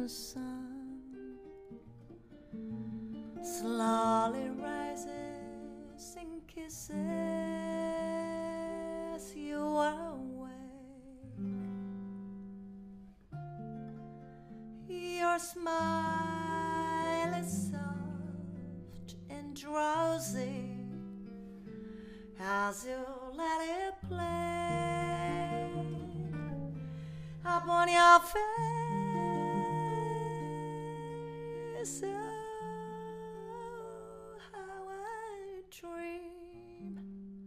morning sun slowly rises and kisses you awake. Your smile is soft and drowsy as you let it play upon your face. Oh, how I dream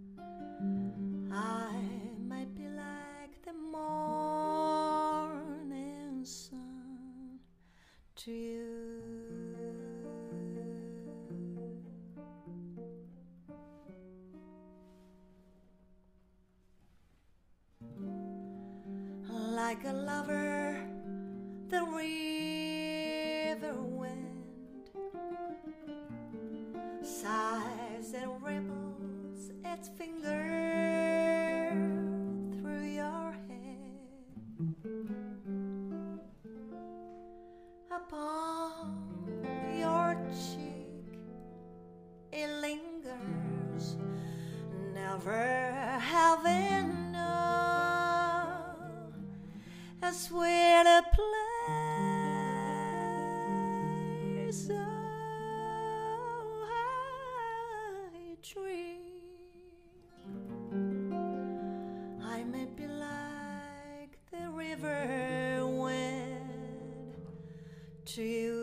I might be like the morning sun to you. Like a lover, the river wind sighs and ripples its finger through your hair. Upon your cheek it lingers, never having known a sweeter place. Oh, I dream I may be like the river wind to you.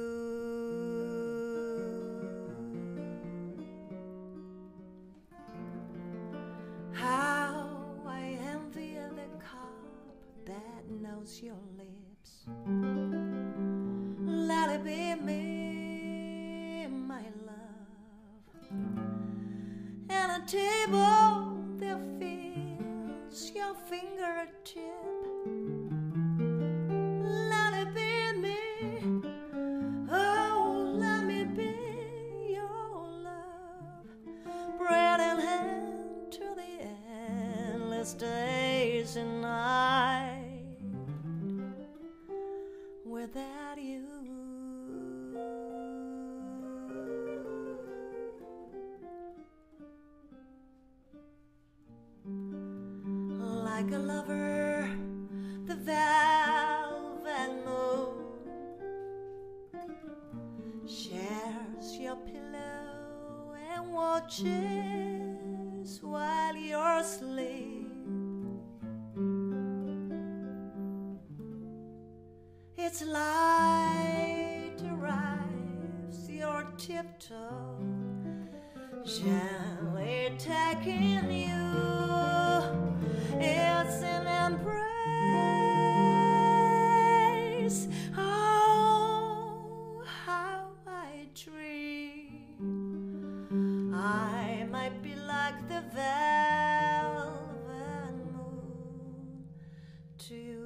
How I envy the cup that knows your lips. Let it be me, my love, and a table that fills your fingertip. Let it be me, oh, let me be your love, bread and hand to the endless days and night without you. Like a lover, the velvet moon shares your pillow and watches while you're asleep. Its light arrives your tiptoe, gently taking you. It's an embrace. Oh, how I dream I might be like the velvet moon to you.